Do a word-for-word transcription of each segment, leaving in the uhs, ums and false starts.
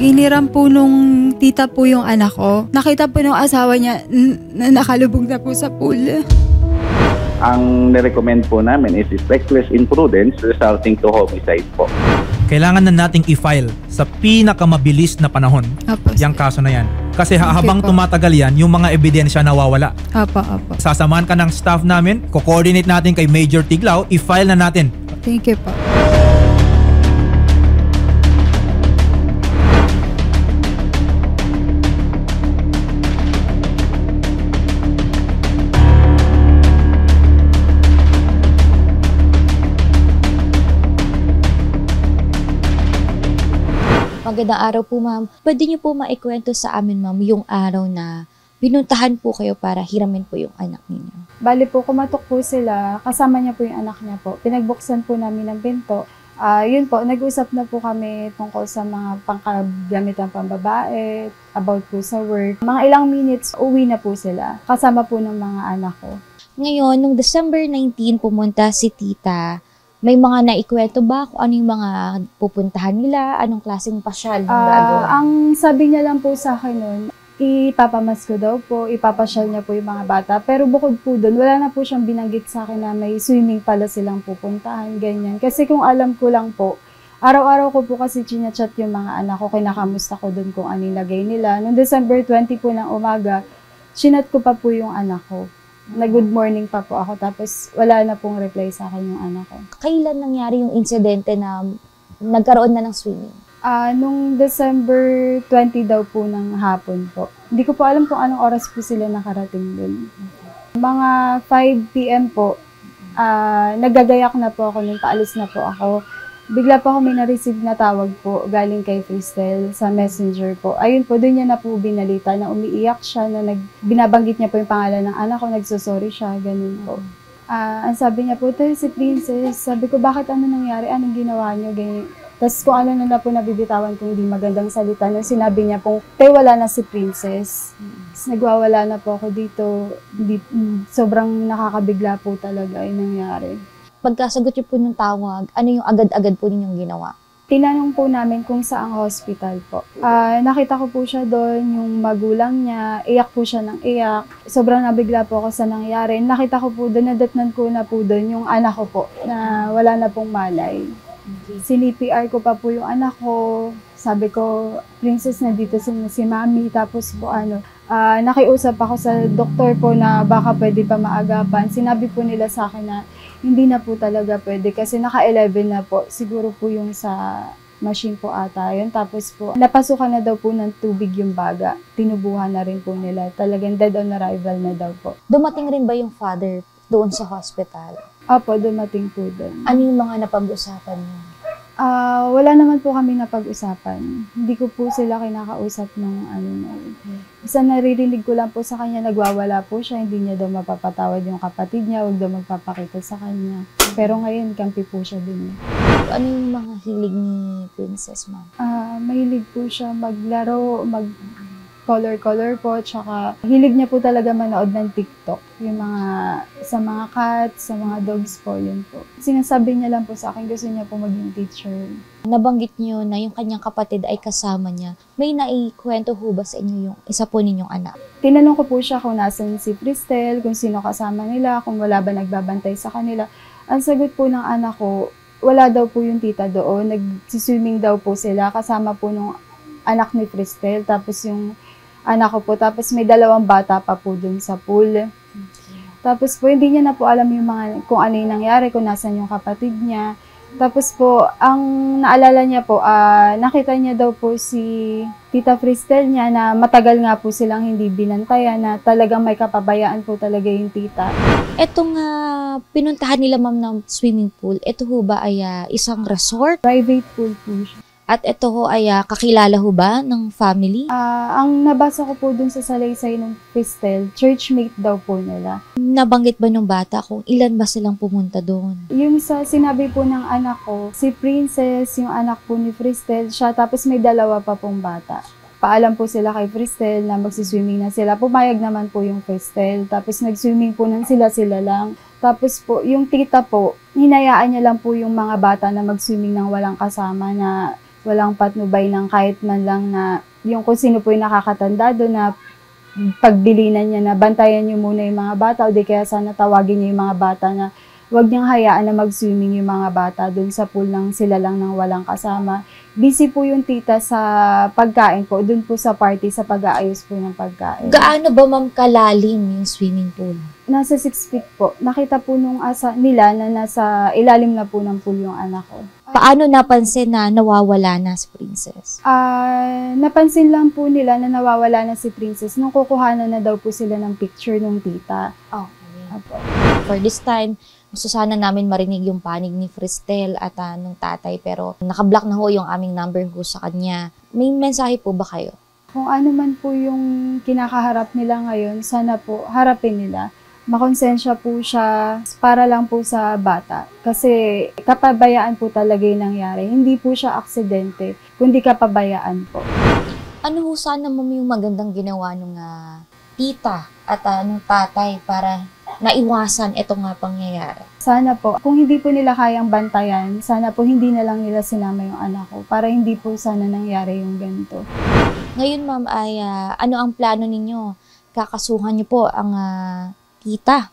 Hiniram po nung tita po yung anak ko. Nakita po nung asawa niya na nakalubog na po sa pool. Ang nirecommend po namin is reckless imprudence resulting to homicide po. Kailangan na nating i-file sa pinakamabilis na panahon Apo, yung kaso na yan. Kasi Thank habang you po. tumatagal yan, yung mga ebidensya nawawala. Apa, apa. Sasamahan ka ng staff namin, ko-coordinate natin kay Major Tiglao, i-file na natin. Thank you po. Magandang araw po, ma'am. Pwede niyo po maikwento sa amin, ma'am, yung araw na pinuntahan po kayo para hiramin po yung anak ninyo. Bali po, kumatok po sila, kasama niya po yung anak niya po. Pinagbuksan po namin ng pinto. Uh, yun po, nag-usap na po kami tungkol sa mga pangkagamit ng pambabae, about po sa work. Mga ilang minutes, uwi na po sila, kasama po ng mga anak ko. Ngayon, nung December nineteenth, pumunta si tita. May mga naikwento ba kung ano yung mga pupuntahan nila? Anong klaseng pasyal yung Uh, gagawin? ang sabi niya lang po sa akin nun, ipapamasko daw po, ipapasyal niya po yung mga bata. Pero bukod po doon, wala na po siyang binanggit sa akin na may swimming pala silang pupuntahan, ganyan. Kasi kung alam ko lang po, araw-araw ko po kasi chinachat yung mga anak ko, kinakamusta ko doon kung ano yung lagay nila. Noong December twentieth po ng umaga, chinat ko pa po yung anak ko. Nag-good morning pa po ako, tapos wala na pong reply sa akin yung anak ko. Kailan nangyari yung insidente na nagkaroon na ng swimming? Ah, nung December twentieth daw po ng hapon po. Hindi ko po alam kung anong oras po sila nakarating dun. Mga five p m po, ah, nagagayak na po ako nung paalis na po ako. Bigla po ako may na-receive na tawag po galing kay Cristel sa messenger po. Ayun po, doon niya na po binalita na umiiyak siya, na nag, binabanggit niya po yung pangalan ng anak ko, nagsosorry siya, ganun po. Ah, ang sabi niya po, tayo si Princess, sabi ko, bakit ano nangyari, anong ginawa niyo, ganyan. Tapos kung ano na na po nabibitawan kung hindi magandang salita, nung sinabi niya po, tayo wala na si Princess. Tapos nagwawala na po ako dito, di, sobrang nakakabigla po talaga yung nangyari. Pagkasagot niyo po ng tawag, ano yung agad-agad po ninyong ginawa? Tinanong po namin kung saang hospital po. Uh, nakita ko po siya doon, yung magulang niya, iyak po siya ng iyak. Sobrang nabigla po ako sa nangyari. Nakita ko po doon, nadatnan ko na po doon yung anak ko po, na wala na pong malay. Sin-P R ko pa po yung anak ko. Sabi ko, Princess, nandito si, si Mami. Tapos po ano, uh, nakiusap ako sa doktor po na baka pwede pa maagapan. Sinabi po nila sa akin na hindi na po talaga pwede kasi naka eleven na po. Siguro po yung sa machine po ata yun. Tapos po, napasukan na daw po ng tubig yung baga. Tinubuhan na rin po nila. Talagang dead on arrival na daw po. Dumating rin ba yung father doon sa hospital? Opo, dumating po doon. Ano yung mga napag-usapan niyo? Ah, uh, wala naman po kami napag-usapan. Hindi ko po sila kinakausap ng ano na. Isa naririnig ko lang po sa kanya, nagwawala po siya, hindi niya daw mapapatawad yung kapatid niya, huwag daw magpapakita sa kanya. Pero ngayon, kampi po siya din. Ano yung mga hilig ni Princess, ma'am? Ah, uh, mahilig po siya maglaro, mag color-color po, tsaka hilig niya po talaga manood ng TikTok. Yung mga, sa mga cats, sa mga dogs po, yun po. Sinasabi niya lang po sa akin, gusto niya po maging teacher. Nabanggit niyo na yung kanyang kapatid ay kasama niya. May naikwento ho ba sa inyo yung isa po ninyong anak? Tinanong ko po siya kung nasan si Cristel, kung sino kasama nila, kung wala ba nagbabantay sa kanila. Ang sagot po ng anak ko, wala daw po yung tita doon. Nagsiswimming daw po sila, kasama po nung anak ni Cristel. Tapos yung anak ko po. Tapos may dalawang bata pa po dun sa pool. Tapos po, hindi niya na po alam yung mga, kung ano yung nangyari, kung nasan yung kapatid niya. Tapos po, ang naalala niya po, uh, nakita niya daw po si Tita Cristel niya na matagal nga po silang hindi binantayan, na talagang may kapabayaan po talaga yung tita. Etong uh, pinuntahan nila, ma'am, ng swimming pool, ito ho ba ay uh, isang resort? Private pool po siya. At ito ho ay uh, kakilala ho ba ng family? Uh, ang nabasa ko po dun sa salaysay ng Cristel, churchmate daw po nila. Nabanggit ba ng bata kung ilan ba silang pumunta doon? Yung sa sinabi po ng anak ko, si Princess, yung anak po ni Cristel, siya, tapos may dalawa pa pong bata. Paalam po sila kay Cristel na magsiswimming na sila. Pumayag naman po yung Cristel. Tapos nag-swimming po nang sila-sila lang. Tapos po, yung tita po, hinayaan niya lang po yung mga bata na mag-swimming nang walang kasama, na walang patnubay ng kahit man lang na yung kung sino po yung nakakatanda doon na pagbilinan niya na bantayan niyo muna yung mga bata o di kaya sana tawagin niyo yung mga bata na huwag niyang hayaan na mag-swimming yung mga bata doon sa pool nang sila lang nang walang kasama. Busy po yung tita sa pagkain po, doon po sa party, sa pag-aayos po ng pagkain. Gaano ba ma'am kalalim yung swimming pool? Nasa six feet po. Nakita po nung asa nila na nasa ilalim na po ng pool yung anak ko. Paano napansin na nawawala na si Princess? Ah, napansin lang po nila na nawawala na si Princess nung kukuhanan na daw po sila ng picture nung tita. Okay. Apo. For this time, gusto sana namin marinig yung panig ni Fristel at uh, nung tatay pero nakablock na ho yung aming number ho sa kanya. May mensahe po ba kayo? Kung ano man po yung kinakaharap nila ngayon, sana po harapin nila. Makonsensya po siya para lang po sa bata. Kasi kapabayaan po talaga yung nangyari. Hindi po siya aksidente, kundi kapabayaan po. Ano ho sana ma'am yung magandang ginawa nung uh, tita at uh, nung tatay para naiwasan itong nga pangyayari? Sana po, kung hindi po nila kayang bantayan, sana po hindi na lang nila sinama yung anak ko para hindi po sana nangyari yung ganito. Ngayon ma'am ay uh, ano ang plano ninyo? Kakasuhan niyo po ang uh, tita?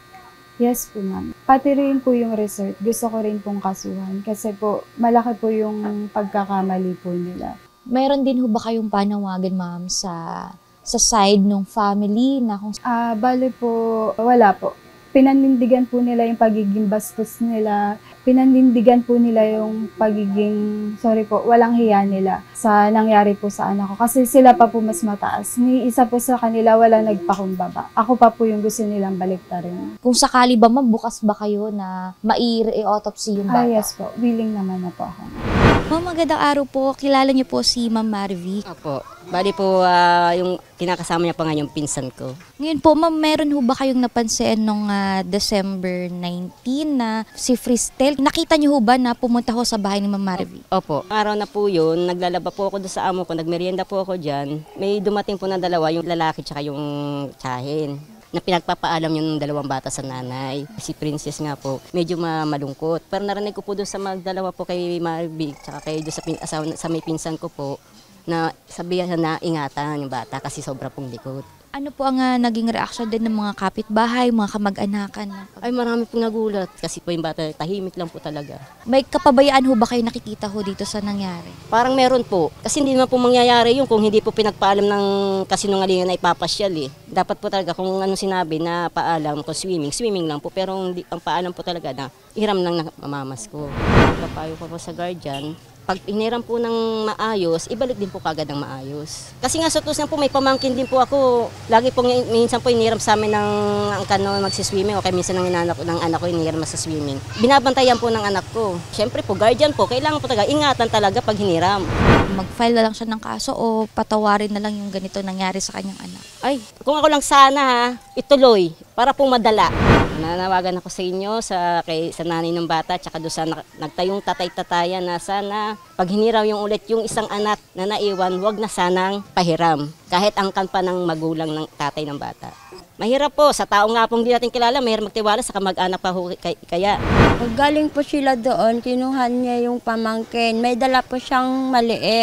Yes po ma'am. Pati rin po yung resort, gusto ko rin pong kasuhan kasi po malaki po yung pagkakamali po nila. Mayroon din ho ba kayong panawagan ma'am sa sa side ng family na kung Ah, bale po, wala po. Pinanindigan po nila yung pagiging bastos nila. Pinanindigan po nila yung pagiging, sorry po, walang hiya nila sa nangyari po sa anak ko. Kasi sila pa po mas mataas. Ni isa po sa kanila wala nagpakumbaba. Ako pa po yung gusto nilang baliktarin. kung sakali ba ma'am, bukas ba kayo na mai-autopsy yung Ah, bata? yes po. Willing naman na po ako. Ma'am, magandang araw po. Kilala niyo po si Ma'am Marvy. Opo. Bali po, ah, yung kinakasama niya pa nga yung pinsan ko. Ngayon po, ma'am, meron ho ba kayong napansin nung ah, December nineteenth na si Fristel? Nakita niyo ho ba na pumunta ho sa bahay ni Ma'am Marvy? Opo. Araw na po yun, naglalaba po ako doon sa amo ko, nagmerienda po ako dyan. May dumating po na dalawa, yung lalaki tsaka yung tsahin, na pinagpapaalam yung dalawang bata sa nanay. Si Princess nga po, medyo ma- malungkot. Pero narinig ko po doon sa magdalawa po kay Marvy, tsaka kay doon sa, pin- asawa, sa may pinsan ko po, na sabihan na ingatan yung bata kasi sobra pong likod. Ano po ang ah, naging reaction din ng mga kapitbahay, mga kamag-anakan? Ay marami pong nagulat kasi po yung bata tahimik lang po talaga. May kapabayaan ho ba kayo nakikita ho dito sa nangyari? Parang meron po. Kasi hindi naman po mangyayari yung kung hindi po pinagpaalam ng kasinungalingan na ipapasyal eh. Dapat po talaga kung anong sinabi na paalam ko swimming, swimming lang po. Pero hindi, ang paalam po talaga na iram lang ng mamamas ko. Papayo ko po sa guardian. Pag hiniram po ng maayos, ibalik din po kagad ng maayos. Kasi nga sa tusan po, may pamangkin din po ako. Lagi po, minsan po hiniram sa amin ng ang kano magsiswimming o kaya minsan ng inanak ng anak ko hiniram sa swimming. Binabantayan po ng anak ko. Siyempre po, guardian po, kailangan po talaga, ingatan talaga pag hiniram. Mag-file na lang siya ng kaso o patawarin na lang yung ganito nangyari sa kanyang anak? Ay, kung ako lang sana ha, ituloy para po madala. Nanawagan ako sa inyo, sa, kay, sa nanay ng bata, tsaka doon sa na, nagtayong tatay-tatayan na sana pag hiniraw yung ulit yung isang anak na naiwan, wag na sanang pahiram. Kahit angkan pa ng magulang ng tatay ng bata. Mahirap po, sa tao nga pong di natin kilala, mahirap magtiwala sa kamag-anak pa ho, kaya. Pag galing po sila doon, kinuha niya yung pamangkin. May dala po siyang maliit.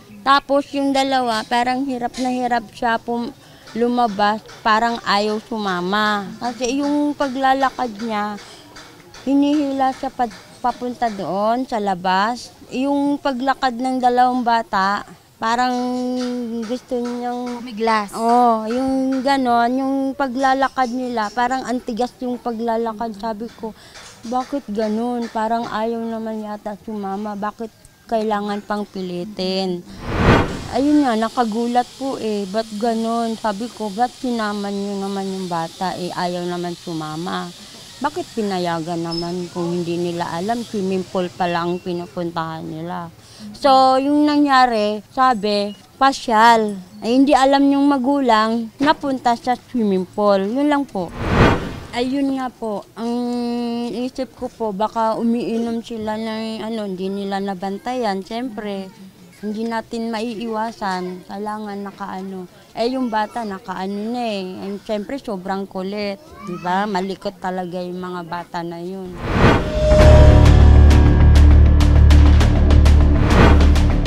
Tapos yung dalawa, parang hirap na hirap siya po lumabas, parang ayaw sumama. Kasi yung paglalakad niya, hinihila siya pa, papunta doon sa labas. Yung paglakad ng dalawang bata, parang gusto niyang Miglas. oh, yung ganon, yung paglalakad nila, parang antigas yung paglalakad. Sabi ko, bakit ganon? Parang ayaw naman yata sumama. Bakit kailangan pang pilitin? Ayun nga, nakagulat po eh. Ba't ganon? Sabi ko, ba't sinama niyo naman yung bata? Eh, ayaw naman sumama. Bakit pinayagan naman kung hindi nila alam? Swimming pool pa lang pinupuntahan nila. So, yung nangyari, sabi, pasyal. Ay, hindi alam yung magulang, napunta sa swimming pool. Yun lang po. Ayun nga po, ang isip ko po, baka umiinom sila ng ano, hindi nila nabantayan. Siyempre, hindi natin maiiwasan, kailangan nakaano. Eh yung bata nakaano na eh. And siyempre sobrang kulit, di ba? Malikot talaga yung mga bata na yun.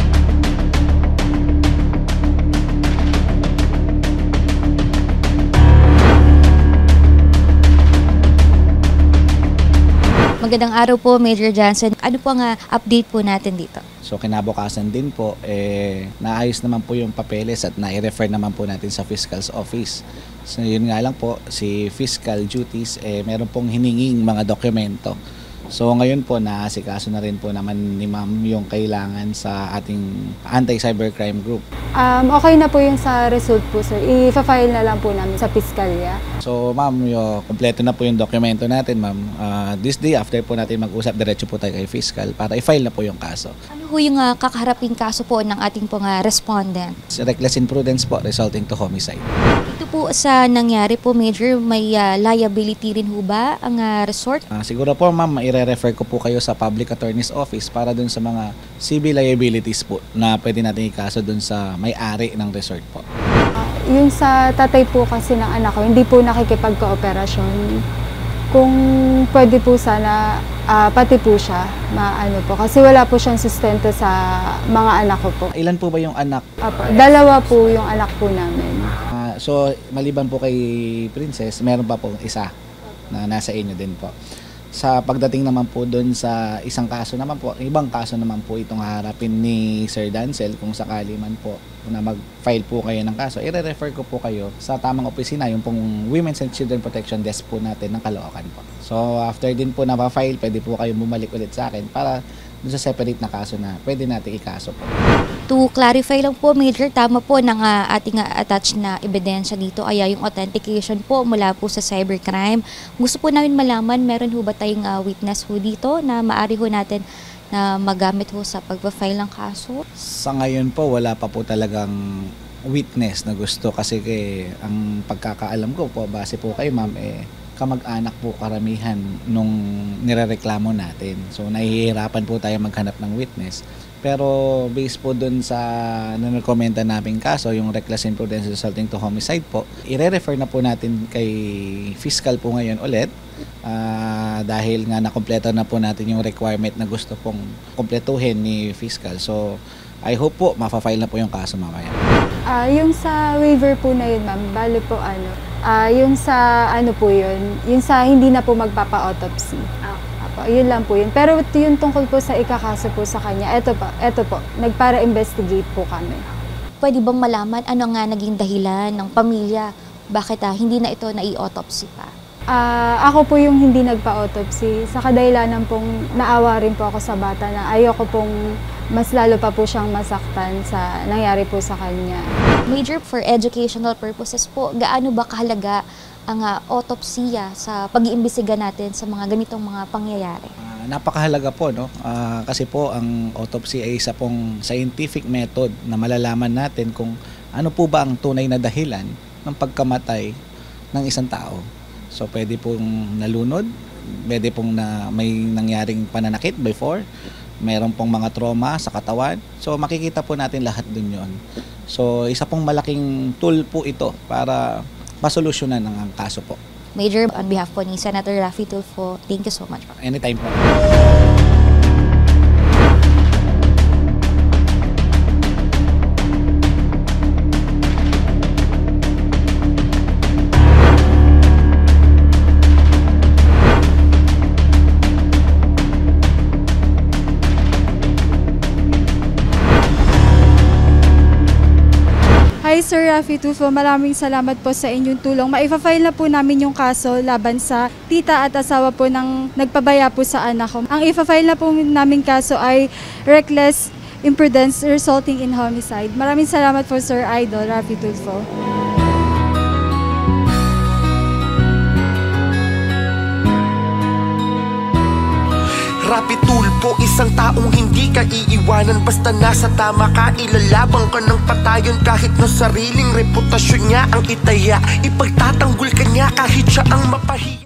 Magandang araw po, Major Johnson. Ano po ang uh, update po natin dito? So kinabukasan din po, eh, naayos naman po yung papeles at na-refer naman po natin sa Fiscal's Office. So yun nga lang po, si Fiscal Duties, eh, meron pong hininging mga dokumento. So ngayon po, naasikaso na rin po naman ni ma'am yung kailangan sa ating anti-cybercrime group. Um, okay na po yung sa result po, sir. I-file na lang po namin sa piskalya. So ma'am, yung kompleto na po yung dokumento natin, ma'am. Uh, this day after po natin mag-usap, diretso po tayo kay Fiscal para i-file na po yung kaso. Ano po yung uh, kakaharaping kaso po ng ating pong uh, respondent? Reckless imprudence po resulting to homicide. Ito po sa nangyari po, Major, may uh, liability rin ho ba ang uh, resort? Uh, siguro po ma'am, i-refer ko po kayo sa Public Attorney's Office para dun sa mga civil liabilities po na pwede natin ikaso dun sa may-ari ng resort po. Yung sa tatay po kasi ng anak ko, hindi po nakikipagkooperasyon. Kung pwede po sana, uh, pati po siya, maano po. Kasi wala po siyang sustento sa mga anak ko po. Ilan po ba yung anak? Apo, dalawa po yung anak po namin. Uh, so, maliban po kay Princess, meron pa po isa na nasa inyo din po. Sa pagdating naman po doon sa isang kaso naman po, ibang kaso naman po itong haharapin ni Sir Dancel kung sakali man po na mag-file po kayo ng kaso, i-refer ko po kayo sa tamang opisina, yung pong Women's and Children Protection Desk po natin ng Caloocan po. So after din po na ma-file, pwede po kayo bumalik ulit sa akin para doon sa separate na kaso na pwede natin ikaso po. To clarify lang po, Major, tama po ng uh, ating uh, attached na ebidensya dito ay yung authentication po mula po sa cybercrime. Gusto po namin malaman, meron ho ba tayong uh, witness ho dito na maari ho natin na magamit ho sa pagpa-file ng kaso? Sa ngayon po, wala pa po talagang witness na gusto kasi kay, ang pagkakaalam ko po, base po kay ma'am, eh, kamag-anak po karamihan nung nirereklamo natin. So nahihirapan po tayo maghanap ng witness. Pero based po dun sa nanakomenta naming kaso, yung reckless imprudence resulting to homicide po, i-refer na po natin kay Fiscal po ngayon ulit. Uh, dahil nga nakompleto na po natin yung requirement na gusto pong kompletuhin ni Fiscal. So I hope po mapa-file na po yung kaso mamaya. Uh, yung sa waiver po na yun, ma'am, bali po ano, uh, yung sa ano po yun, yung sa hindi na po magpapa-autopsy. Oh. Apo, yun lang po yun. Pero yung tungkol po sa ikakaso po sa kanya, eto po, eto po, nagpara-investigate po kami. Pwede bang malaman ano nga naging dahilan ng pamilya? Bakit ah, hindi na ito na-i-autopsy pa? Uh, ako po yung hindi nagpa-autopsy. Sa kadahilanan pong naawa rin po ako sa bata na ayoko pong mas lalo pa po siyang masaktan sa nangyari po sa kanya. Major, for educational purposes po, gaano ba kahalaga ang uh, autopsiya sa pag-iimbestiga natin sa mga ganitong mga pangyayari? Uh, napakahalaga po, no? Uh, kasi po ang autopsy ay isa pong scientific method na malalaman natin kung ano po ba ang tunay na dahilan ng pagkamatay ng isang tao. So pwede pong nalunod, pwede pong na may nangyaring pananakit before, meron pong mga trauma sa katawan. So makikita po natin lahat dun yun. So isa pong malaking tool po ito para masolusyonan ang kaso po. Major, on behalf po ni Senator Raffy Tulfo, thank you so much. Anytime po. Hi Sir Raffy Tulfo, maraming salamat po sa inyong tulong. Maifa-file na po namin yung kaso laban sa tita at asawa po ng nagpabaya po sa anak ko. Ang ifa-file na po namin kaso ay reckless imprudence resulting in homicide. Maraming salamat po Sir Idol Raffy Tulfo. Raffy Tulfo, isang taong hindi ka iiwanan. Basta nasa tama ka, ilalabang ka ng patayon. Kahit na sariling reputasyon niya ang itaya, ipagtatanggol ka niya kahit siya ang mapahiya.